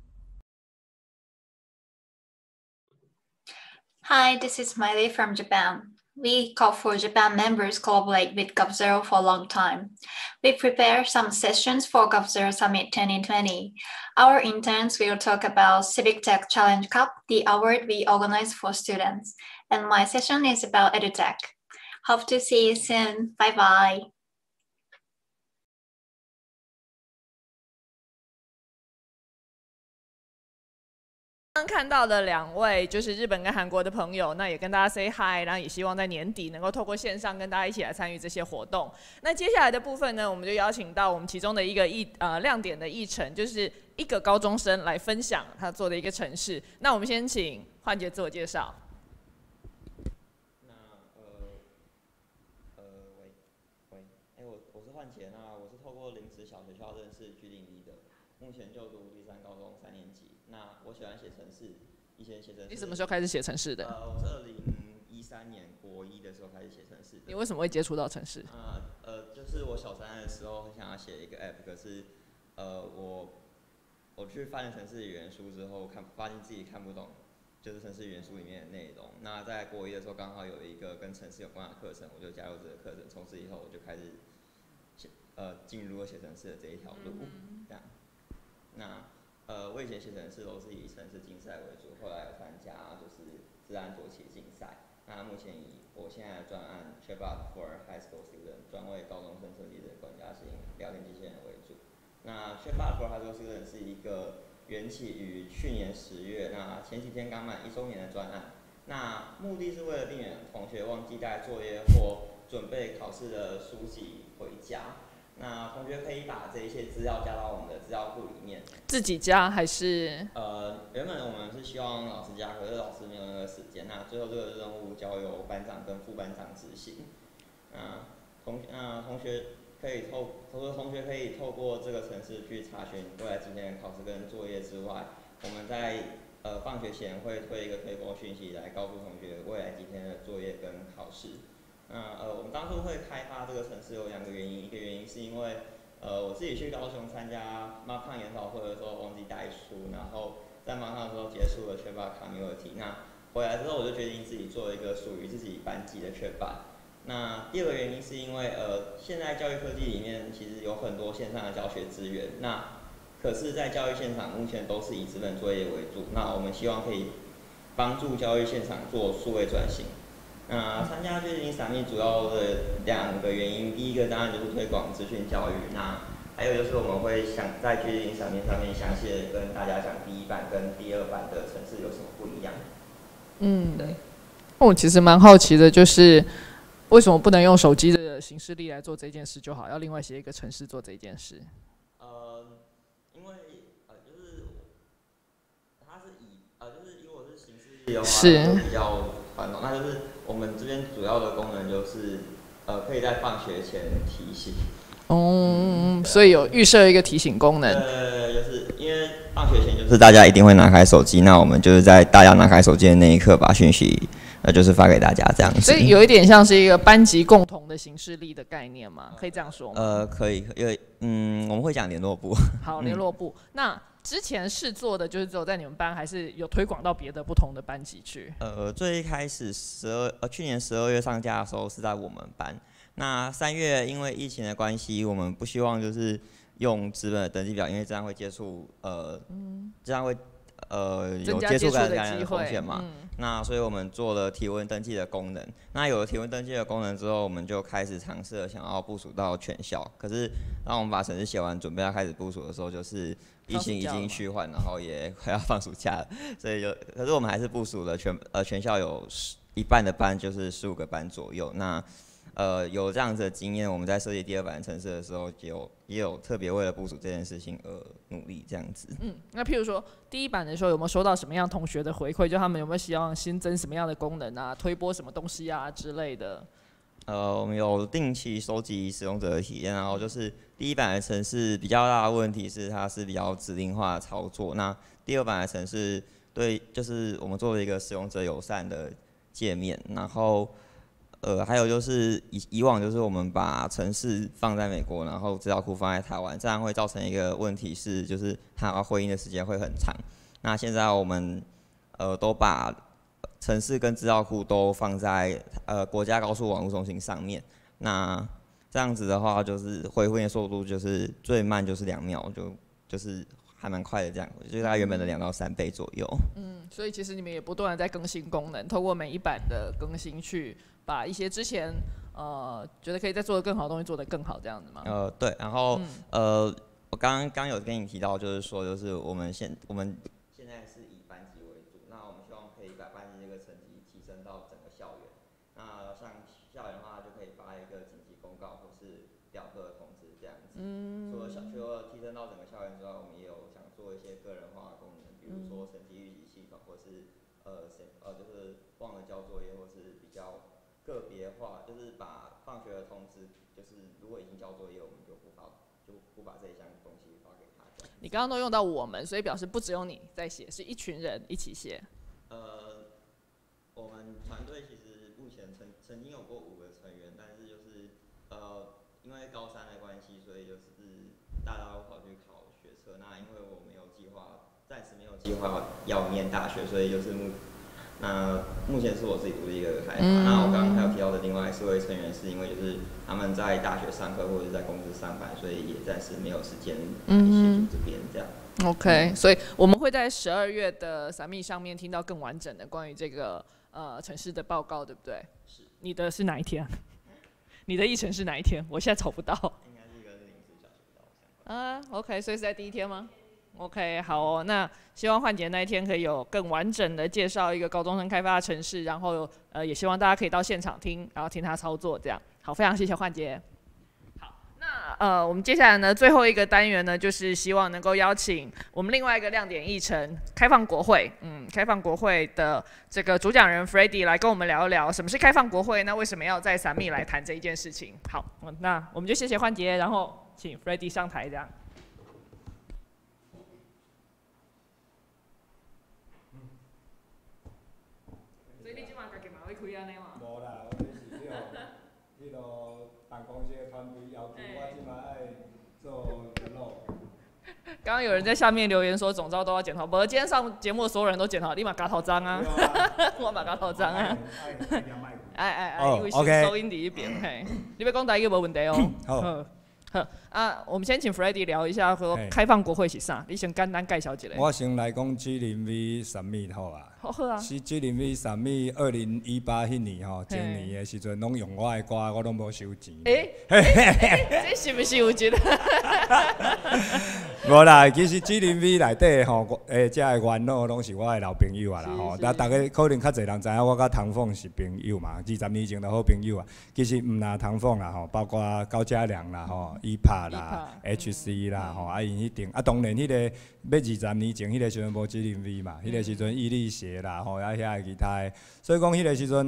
S5: Hi, this is Miley from Japan. We Code for Japan members collaborate with GovZero for a long time. We prepare some sessions for GovZero Summit 2020. Our interns will talk about Civic Tech Challenge Cup, the award we organize for students. And my session is about EduTech. Hope to see you soon. Bye bye.
S1: 刚看到的2位就是日本跟韩国的朋友，那也跟大家 say hi， 然后也希望在年底能够透过线上跟大家一起来参与这些活动。那接下来的部分呢，我们就邀请到我们其中的一个亮点的议程，就是一个高中生来分享他做的一个程式。那我们先请焕杰自我介绍。
S6: 我是焕杰，那我是透过临时小学校认识G02的，目前就读第3高中3年级。那我喜欢写程式，以前写程式。
S1: 你什么时候开始写程式的？
S6: 我是2013年国1的时候开始写程式的。
S1: 你为什么会接触到程式？
S6: 就是我小3的时候很想要写一个 app， 可是我去翻了程式语言书之后，发现自己看不懂，就是程式语言书里面的内容。那在国1的时候刚好有一个跟程式有关的课程，我就加入这个课程。从此以后我就开始进入了写程式的这一条路，这样。那我以前写程式都是以程式竞赛为主，后来有参加就是自然左棋竞赛。那目前以我现在的专案 Chatbot for High School Student 专为高中生设计的管家型聊天机器人为主。那 Chatbot for High School Student 是一个缘起于去年10月，那前几天刚满1周年的专案。那目的是为了避免同学忘记带作业或准备考试的书籍回家。那同学可以把这一些资料加到我们的资料库里面。
S1: 自己加还是？
S6: 原本我们是希望老师加，可是老师没有那个时间。那最后这个任务交由班长跟副班长执行。同学可以透过这个程式去查询未来今天的考试跟作业之外，我们在放学前会推一个推播讯息来告诉同学未来几天的作业跟考试。我们当初会开发这个程式有2个原因，一个原因是因为我自己去高雄参加 Markon 研讨会的时候忘记带书，然后在 Markon 的时候结束了 Chatbot Community， 那回来之后我就决定自己做一个属于自己班级的Chatbot。那第2个原因是因为现在教育科技里面其实有很多线上的教学资源，那可是在教育现场目前都是以纸本作业为主，那我们希望可以帮助教育现场做数位转型。参加G02 Summit 主要的2个原因，第一个当然就是推广资讯教育，那还有就是我们会想在G02 Summit上面详细的跟大家讲第1版跟第2版的程式有什么不一样。对。
S1: 我其实蛮好奇的，就是为什么不能用手机的行事历来做这件事就好，要另外写一个程式做这件事？
S6: 因为就是它是就是如果是行事历的话，就比较传统，那就是我们这边主要的功能就是可以在放学前提醒。
S1: 所以有预设一个提醒功能。
S6: 就是因为放学前就是大家一定会拿开手机，那我们就是在大家拿开手机的那一刻把讯息就是发给大家这样子。
S1: 所以有一点像是一个班级共同的行事历的概念嘛，可以这样说吗？
S6: 可以，因为我们会讲联络部。
S1: 好，联络部。那之前试做的就是只有在你们班，还是有推广到别的不同的班级去？
S6: 最一开始去年12月上架的时候是在我们班。那3月因为疫情的关系，我们不希望就是用纸本的登记表，因为这样会接触这样会有接触感染的风险嘛。那所以我们做了体温登记的功能。那有了体温登记的功能之后，我们就开始尝试了想要部署到全校。可是当我们把程式写完，准备要开始部署的时候，就是疫情已经趋缓，然后也快要放暑假了，所以可是我们还是部署了全校有一半的班，就是15个班左右。那有这样子的经验，我们在设计第2版程式的时候，也有特别为了部署这件事情而努力这样子。
S1: 那譬如说第1版的时候，有没有收到什么样同学的回馈？就他们有没有希望新增什么样的功能啊，推播什么东西啊之类的？
S6: 我们有定期收集使用者的体验，然后就是第1版的程式比较大的问题是它是比较指令化的操作，那第2版的程式就是我们做了一个使用者友善的界面，然后还有就是以往就是我们把程式放在美国，然后资料库放在台湾，这样会造成一个问题是，就是它回应的时间会很长。那现在我们都把程式跟资料库都放在国家高速网络中心上面。那这样子的话，就是回应的速度就是最慢就是2秒，就是还蛮快的，这样就是它原本的2到3倍左右。
S1: 所以其实你们也不断的在更新功能，透过每一版的更新去把一些之前觉得可以再做得更好的东西做得更好，这样子吗？
S6: 对，然后我刚有跟你提到，就是说就是我们现在是以班级为主，那我们希望可以把班级这个层级提升到整个校园。那像校园的话，就可以发一个紧急公告或是表格的通知这样子。除了提升到整个校园之外，我们也有想做一些个人化的功能，比如说成绩预习系统，或是就是忘了交作业，或是比较个别化，就是把放学的通知，就是如果已经交作业，我们就不把这一项东西发给他。
S1: 你刚刚都用到我们，所以表示不只有你在写，是一群人一起写。
S6: 我们团队其实目前曾经有过5个成员，但是就是因为高3的关系，所以就是大家都跑去考学测。那因为我没有计划，暂时没有计划要念大学，所以就是目前是我自己独立一个开发。那我刚刚还有提到的另外4位成员，是因为就是他们在大学上课或者是在公司上班，所以也暂时没有时间协助这边这样。
S1: OK， 所以我们会在12月的Summit上面听到更完整的关于这个城市的报告，对不对？
S6: 是。
S1: 你的是哪一天？你的议程是哪一天？我现在找不到。
S6: 应该是跟04小学到。
S1: OK， 所以是在第1天吗？OK， 好哦。那希望焕杰那一天可以有更完整的介绍一个高中生开发的城市，然后也希望大家可以到现场听，然后听他操作这样。好，非常谢谢焕杰。好，那我们接下来呢，最后一个单元呢，就是希望能够邀请我们另外一个亮点议程——开放国会。开放国会的这个主讲人 Freddy 来跟我们聊一聊什么是开放国会，那为什么要在Summit来谈这一件事情？好，那我们就谢谢焕杰，然后请 Freddy 上台这样。
S7: 无啦，我就是迄落办公室的团队要求我即摆爱做联络。
S1: 刚刚有人在下面留言说总召都要检讨，不，今天上节目的所有人都检讨，立马嘎头章啊，我马嘎头章啊。因为收音第一边，嘿，你要讲台语无问题哦。好。我们先请 Freddy 聊一下说开放国会是啥，你先简单介绍一下。
S7: 我先来讲G0V Summit 好啊。
S1: 好啊。
S7: 是G0V Summit 2018迄年吼，前年的时阵，拢用我的歌，我拢无收钱。
S1: 这是不是有一个？
S7: 无啦，其实G0V内底吼，遮的元老拢是我的老朋友啊啦吼。但大家可能较侪人知影，我甲唐凤是朋友嘛，20年前的好朋友啊。其实毋啦唐凤啦吼，包括高嘉良啦吼。EPA 啦 ，HC 啦，吼，因迄阵当然迄个要20年前迄个时阵无G0V嘛，迄个时阵伊利协啦，吼，遐其他的，所以讲迄个时阵，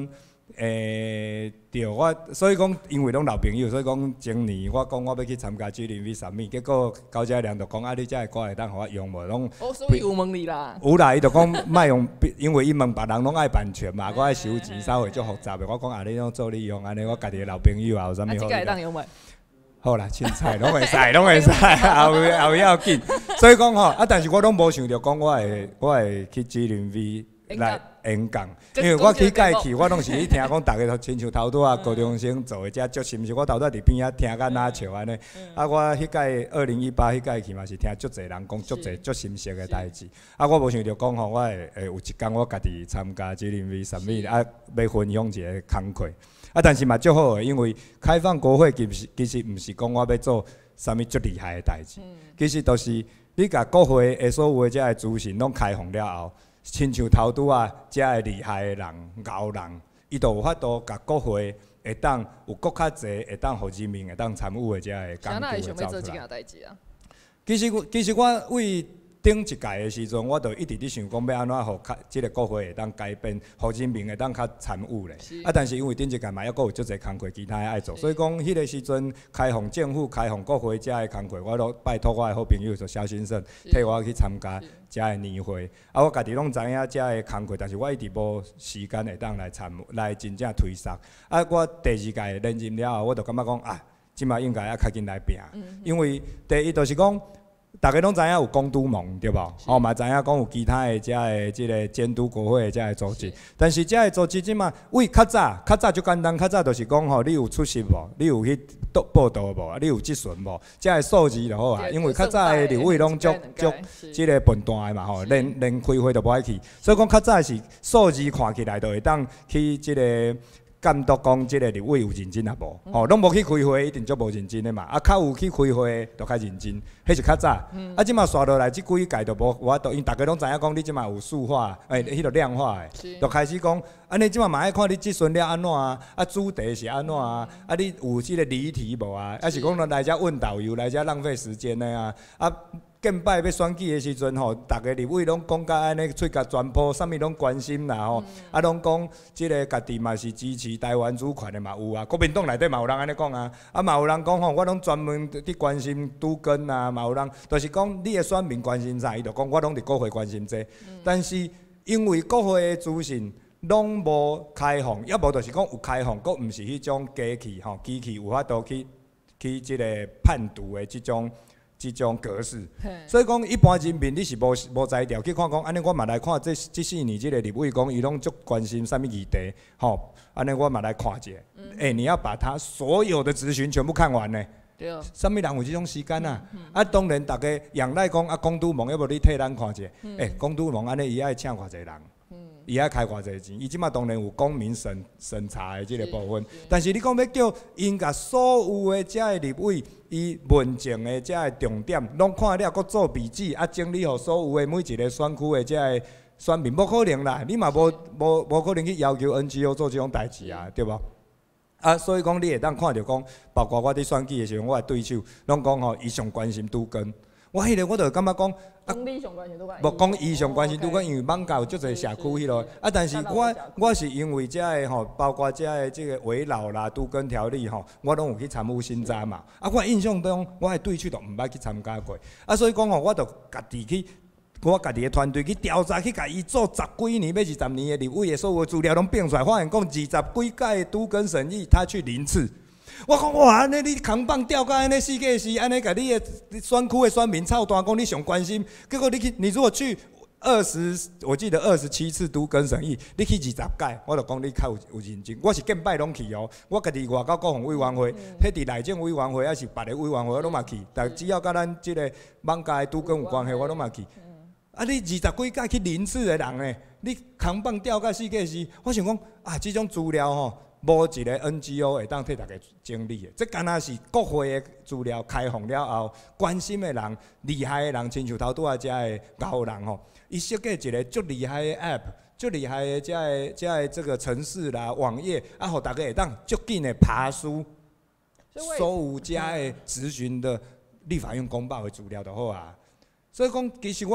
S7: 对，所以讲，因为拢老朋友，所以讲前年我讲我要去参加GLV Summit，结果高嘉良就讲啊，你这个歌会当互我用无？拢
S1: 所以有问你啦。
S7: 有啦，伊就讲莫用，因为伊问别人拢爱版权嘛，我爱收钱，稍微足复杂的。我讲啊，你拢做你用，安尼我家己的老朋友啊，有啥物好？
S1: 这个会当用袂？
S7: 好啦，凊彩拢会使，拢会使，后要紧。所以讲吼，但是我拢无想着讲我会去GLV来演讲，因为我去介去，我拢是去听讲，大家都亲像头拄啊高中生做的，遮足心是我头拄伫边仔听甲哪笑安尼。啊，我迄届2018迄届去嘛是听足侪人讲足侪足心实的代志。啊，我无想着讲吼，我会有一天我家己参加GLV Summit，啊，要分享一个工课。啊，但是嘛足好诶，因为开放国会其实毋是讲我要做啥物足厉害诶代志，其实都是你甲国会诶所有诶遮个资讯拢开放了后，亲像头拄啊遮个厉害诶人、牛人，伊就有法度甲国会会当有搁较侪会当互人民会当参与诶遮个工作会走出来。其实我为顶一届的时阵，我就一直伫想讲要安怎互即个国会会当改变，互人民会当较参与咧。啊，但是因为顶一届嘛，还佫有足侪工课其他爱做，所以讲迄个时阵开放政府、开放国会遮个工课，我都拜托我的好朋友做肖先生替我去参加遮个年会。啊，我家己拢知影遮个工课，但是我一直无时间会当来参与，来真正推动。啊，我第二届连任了后，我就感觉讲啊，即马应该要较紧来拼，因为第一就是讲。大家拢知影有公督盟对无？吼嘛知影讲有其他的遮个即个监督国会的遮个组织，但是遮个组织即嘛，为较早就简单，较早就是讲吼，你有出席无？你有去报道无？你有质询无？遮个数字就好啊，因为较早的立委拢足即个笨蛋的嘛吼，连开会都无爱去，所以讲较早是数字看起来就会当去即个。监督讲即个立委有认真啊无？吼，拢无去开会，一定足无认真的嘛。啊，较有去开会，就较认真，迄是较早。啊，即马刷落来，即几届就无法度，因大家拢知影讲，你即马有数化，迄个量化的，就开始讲，安尼即马嘛爱看你质询了安怎啊？啊，主题是安怎啊？啊，你有即个离题无啊？还是讲来遮问导游，来遮浪费时间的啊？啊。建摆要选举的时阵吼，逐个立委拢讲甲安尼，出甲全部啥物拢关心啦吼，啊拢讲即个家己嘛是支持台湾主权的嘛有啊，国民党内底嘛有人安尼讲啊，啊嘛有人讲吼，我拢专门伫关心都更啊，嘛有人就是讲你的选民关心啥，伊就讲我拢伫国会关心这，但是因为国会的资讯拢无开放，要无就是讲有开放，佫毋是迄种机器吼，机器有法度去即个判读的即种格式，所以讲一般人民你是无才调去看讲，安尼我嘛来看这4年即个立委讲伊拢足关心啥物议题，吼，安尼我嘛来看者。你要把他所有的质询全部看完呢？对哦。啥物人有即种时间啊？啊，当然大家仰赖讲啊，公督盟要无你替咱看者？公督盟安尼伊爱请偌济人？伊爱开偌济钱？伊即马当然有公民审查的即个部分，但是你讲要叫因甲所有的遮个立委。伊问政的遮个重点，拢看了，搁做笔记，啊，整理互所有的每一个选区的遮个选民，无可能啦，你嘛无可能去要求 NGO 做即种代志啊，对无？啊，所以讲你会当看着讲，包括我伫选举的时候，我的对手拢讲吼，伊上关心都更。我迄个我就感觉讲，无讲伊上关心都更，因为网咖有足侪社区迄落。啊，但是我是因为遮个吼，包括遮个即个围绕啦、都更条例吼，我拢有去参与新查嘛。啊，我印象中，我的对手都毋捌去参加过。啊，所以讲吼，我就家己去。我家己的团队去调查，去甲伊做10几年、要20年的立委的所有资料拢变出来，发现讲20几届的都更审议，他去0次。我讲哇，安尼你扛棒吊到安尼4个是安尼，甲你的选区的选民操蛋，讲你上关心，结果你如果去我记得27次都更审议，你去20届，我就讲你较有认真。我是建摆拢去哦，我家己外交国防委员会，迄伫内政委员会还是别个委员会，我拢嘛去。但只要甲咱即个网咖的都更有关系，我拢嘛去。啊！你20几届去0次的人呢？你扛棒吊到4个是，我想讲啊，这种资料吼，无一个 NGO 会当替大家整理的。这敢若是国会的资料开放了后，关心的人、厉害的人，亲像头拄仔遮的高人吼，伊设计一个足厉害的 App， 足厉害的遮个这个程式啦、网页，啊，互大家会当足紧的爬书，所有遮个咨询的立法院公报的资料就好啊。所以讲，其实我。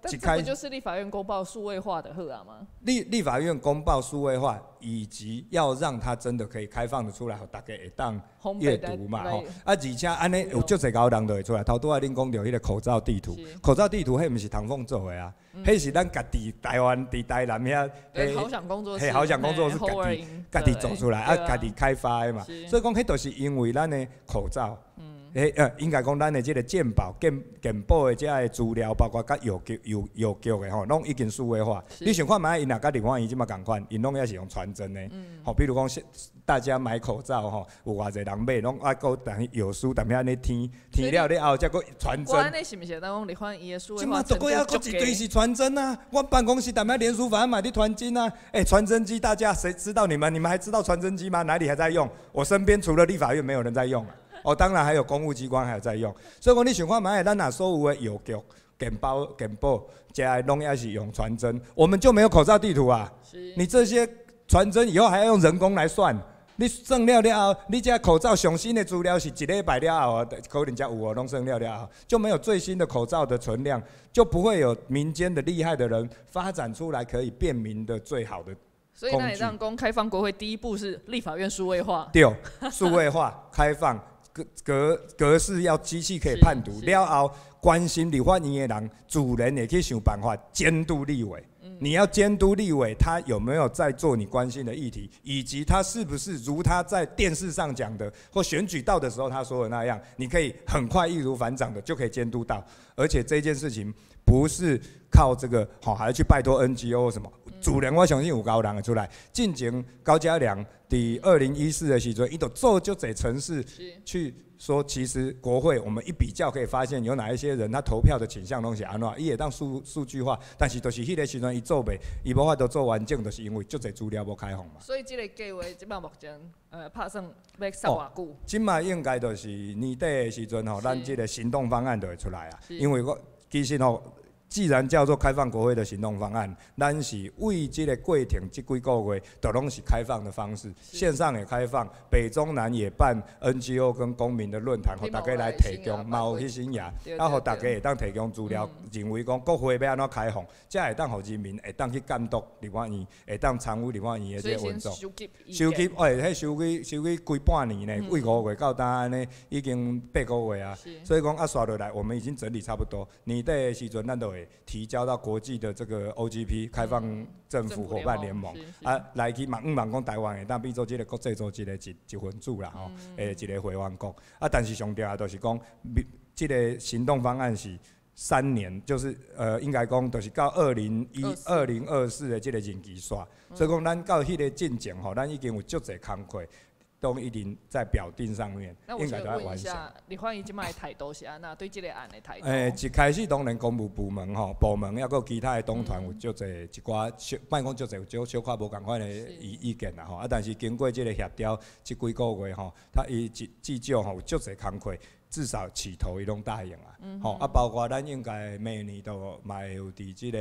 S1: 但这不就是立法院公报数位化的好啊吗？
S7: 立法院公报数位化，以及要让它真的可以开放的出来，大家会当阅读嘛吼。而且安尼有足侪高人就会出来。头拄仔恁讲到迄个口罩地图，口罩地图迄毋是唐凤做的啊，迄是咱家己台湾伫台南遐，
S1: 好想工作室，
S7: 好想工作室家己做出来，家己开发的嘛。所以讲，迄都是因为咱的口罩。应该讲咱的这个健保、健保的这个资料，包括甲邮局的吼，拢已经数位化。你想看卖，因若甲立法院即马共款，因拢也是用传真的。吼，比如讲大家买口罩吼，有偌济人买，拢爱搁等于邮书，等下安尼填了后，再搁传真。
S1: 安尼是毋是当讲立法院伊的数位化？
S7: 即马都搁一堆是传真啊！我办公室等下联署法买的传真啊！传真机大家谁知道你们还知道传真机吗？哪里还在用？我身边除了立法院，没有人在用啊。当然还有公务机关还有在用，所以讲你想看卖，咱若所有的邮局、健保，这拢也是用传真，我们就没有口罩地图啊。你这些传真以后还要用人工来算，你算了后，你这口罩上新的资料是1礼拜了后，可能才有哦，拢算了后，就没有最新的口罩的存量，就不会有民间的厉害的人发展出来可以便民的最好的。
S1: 所以那你让公开放国会第一步是立法院数位化，
S7: 对，数位化开放。格式要机器可以判读了后，关心立法院的人自然会去想办法监督立委。你要监督立委，他有没有在做你关心的议题，以及他是不是如他在电视上讲的，或选举到的时候他说的那样，你可以很快易如反掌的就可以监督到。而且这件事情不是靠这个还要去拜托 NGO 或什么。自然我相信有高人会出来。进前高嘉良伫2014的时阵，伊就做就侪城市去说，其实国会我们一比较可以发现有哪一些人他投票的倾向拢是安怎，伊也当数据化，但是就是迄个时阵伊做袂，伊无法度做完整，就是因为足侪资料无开放嘛。
S1: 所以这个计划即摆目前拍算要杀偌久？
S7: 即摆应该就是年底的时阵吼，咱这个行动方案就会出来啊，因为我其实吼。既然叫做开放国会的行动方案，咱是为这个过程这几个月都拢是开放的方式，线上也开放，北中南也办 NGO 跟公民的论坛，互大家来提供，嘛有迄些呀，啊，互大家会当提供资料，认为讲国会要安怎开放，才会当互人民会当去监督立法院，会当参与立法院的这个运作。收集，迄收集规半年呢，为5月到当安尼已经8个月啊，所以讲刷落来，我们已经整理差不多，年底的时阵咱都会提交到国际的这个 OGP 开放政府伙伴联盟来去望讲台湾会当变做这个国际组织的一份子啦吼，一个会员国但是上重要就是讲，这个行动方案是3年，就是应该讲就是到2024的这个任期刷，所以讲咱到迄个进程吼，咱已经有足侪工课。都一定在表定上面，应该都要完成。
S1: 立法院即摆态度是安那？对这个案的态度？
S7: 一开始当然公务部门部门还有其他的党团有足侪一寡，莫讲足侪有小可无共款的意见啦吼。但是经过这个协调，这几个月他至少有足侪工课，至少起头伊拢答应啊。包括咱应该每年都嘛会有伫这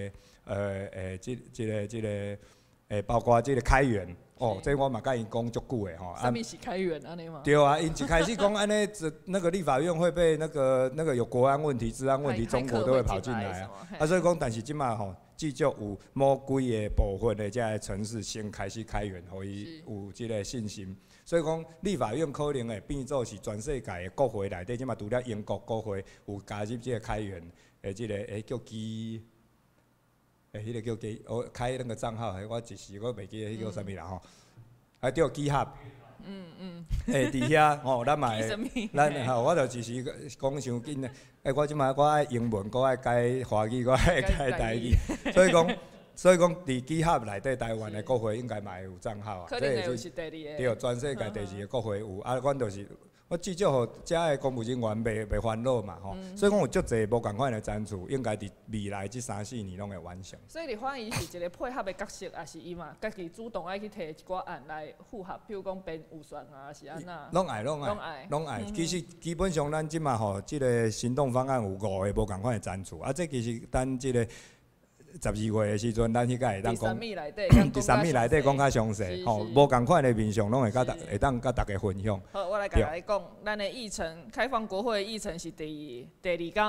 S7: 个包括这个开源。这我嘛甲因讲足久的吼。
S1: 什么是开源安尼吗？
S7: 对啊，因一开始讲安尼，那个立法院会被那个有国安问题、治安问题，中国都会跑进来啊。所以讲，但是即马至少有某几个部分的这个城市先开始开源，互伊有这个信心。所以讲，立法院可能会变做是全世界的国会内底，即马除了英国国会有加入这个开源的这个叫基。迄个叫基，我开那个账号，我一时我袂记得迄个啥物啦吼，叫基合。伫遐咱嘛会，咱我就一时讲伤紧咧。我即摆我爱英文，我爱改华语，我爱改台语，所以讲伫基合内底，台湾的国会应该嘛会有账号啊。
S1: 可能会是第二个。
S7: 对，全世界第2个国会有，阮就是。我至少互遮个公务人员袂烦恼嘛吼，所以讲有足侪无共款的赞助，应该伫未来这3-4年拢会完成。
S1: 所以立法院是一个配合的角色，还是伊嘛家己主动爱去摕一寡案来符合，比如讲编预算啊，是安那？拢爱。其实基本上咱即马吼，这个行动方案有5个无共款的赞助，这其实咱这个。12月的时阵，咱迄个会当讲，第3面内底讲较详细，无共款的面向拢会当甲大家分享。 好，我来甲你讲，咱的议程开放国会的议程是第2天，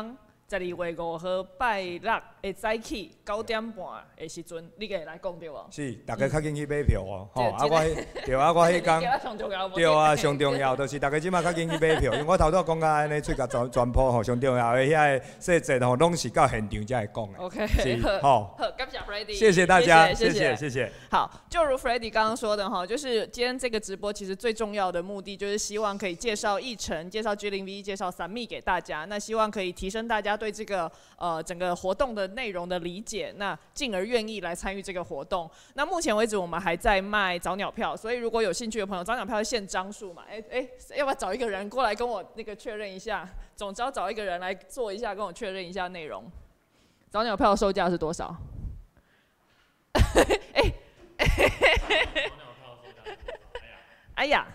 S1: 12月5号拜六的早起9点半的时阵，你会来讲对无？
S7: 是，大家较紧去买票哦，吼，
S1: 对
S7: 我对啊，我迄工
S1: 上重要。
S7: 对啊，上重要就是大家即马较紧去买票，因为我头拄讲到安尼喙甲全部吼，上重要的遐细节吼，拢是到现场才会讲的。
S1: OK，
S7: 是，好，
S1: 感谢 Freddy，
S7: 谢谢大家，
S1: 谢
S7: 谢。
S1: 好，就如 Freddy 刚刚说的哈，就是今天这个直播其实最重要的目的就是希望可以介绍议程、介绍 G0V、介绍Summit给大家，那希望可以提升大家对这个整个活动的内容的理解，那进而愿意来参与这个活动。那目前为止我们还在卖早鸟票，所以如果有兴趣的朋友，早鸟票是限张数嘛？要不要找一个人过来跟我那个确认一下？总之要找一个人来做一下，跟我确认一下内容。早鸟票售价是多少？哎呀，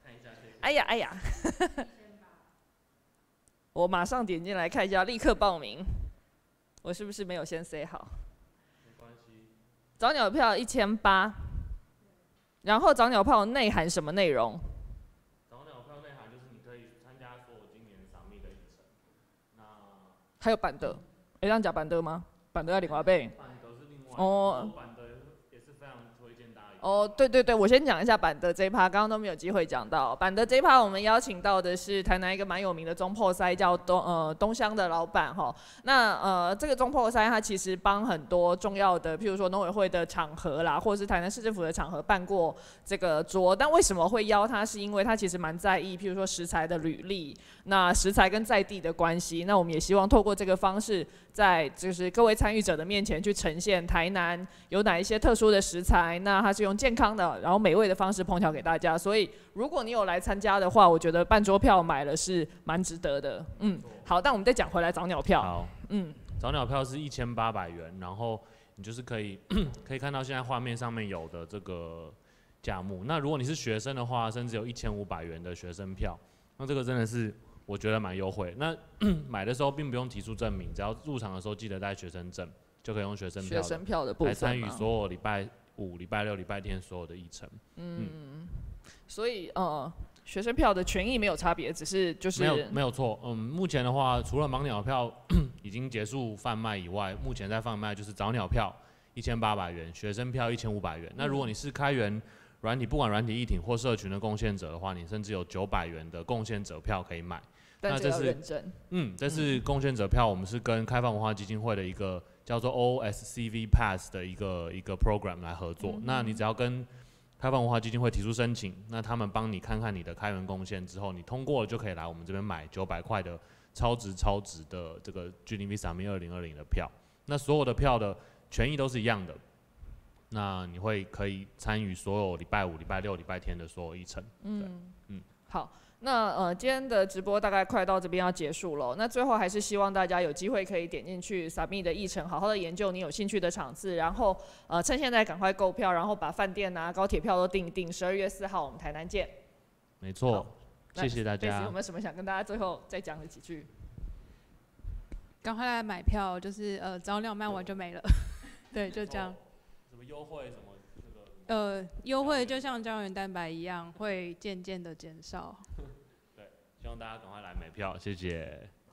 S1: 我马上点进来看一下，立刻报名。我是不是没有先 say 好？
S2: 没关系。
S1: 早鸟票1800，然后早鸟票内含什么内容？
S2: 早鸟票内涵就是你可以参加所有今年Summit的议程。那
S1: 还有板德，这样讲板德吗？板德要另外买。
S2: 板德是另外。
S1: 哦。
S2: 板德也是非常推荐大家。
S1: 哦，对，我先讲一下板德这一趴，刚刚都没有机会讲到。板德这一趴，我们邀请到的是台南一个蛮有名的中破塞，叫东乡的老板哈。那这个中破塞，他其实帮很多重要的，譬如说农委会的场合啦，或者是台南市政府的场合办过这个桌。但为什么会邀他？是因为他其实蛮在意，譬如说食材的履历，那食材跟在地的关系。那我们也希望透过这个方式，在就是各位参与者的面前去呈现台南有哪一些特殊的食材，那它是用健康的，然后美味的方式烹调给大家。所以如果你有来参加的话，我觉得半桌票买了是蛮值得的。好，但我们再讲回来早鸟票。
S2: 好，早鸟票是1800元，然后你就是可以看到现在画面上面有的这个价目。那如果你是学生的话，甚至有1500元的学生票，那这个真的是我觉得蛮优惠。那买的时候并不用提出证明，只要入场的时候记得带学生证，就可以用学生票
S1: 的部分
S2: 来参与所有礼拜5、礼拜6、礼拜天所有的议程。
S1: 所以学生票的权益没有差别，只是就是
S2: 没有错。目前的话，除了盲鸟票已经结束贩卖以外，目前在贩卖就是早鸟票1800元，学生票1500元。那如果你是开源软体，不管软体议题或社群的贡献者的话，你甚至有900元的贡献者票可以买。
S1: 但这要认证。
S2: 这是贡献者票，我们是跟开放文化基金会的一个叫做 OSCV Pass 的一个 program 来合作。那你只要跟开放文化基金会提出申请，那他们帮你看看你的开源贡献之后，你通过了就可以来我们这边买900块的超值的这个 G0V Summit 2020的票。那所有的票的权益都是一样的。那你可以参与所有礼拜5、礼拜6、礼拜天的所有议程。
S1: 好。那今天的直播大概快到这边要结束了。那最后还是希望大家有机会可以点进去 Summit 的议程，好好的研究你有兴趣的场次，然后趁现在赶快购票，然后把饭店啊、高铁票都订一订。12月4号我们台南见。
S2: 没错，谢谢大家。
S1: 有没有什么想跟大家最后再讲的几句？
S3: 赶快来买票，就是早鸟卖完就没了。对，就这样。
S2: 什么优惠什么？
S3: 优惠就像胶原蛋白一样，会渐渐的减少。
S2: 对，希望大家赶快来买票，谢谢。